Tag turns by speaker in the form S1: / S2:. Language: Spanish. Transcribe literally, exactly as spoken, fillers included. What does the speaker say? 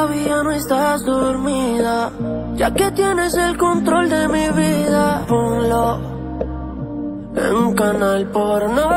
S1: todavía no estás dormida, ya que tienes el control de mi vida, ponlo en Canal Porno.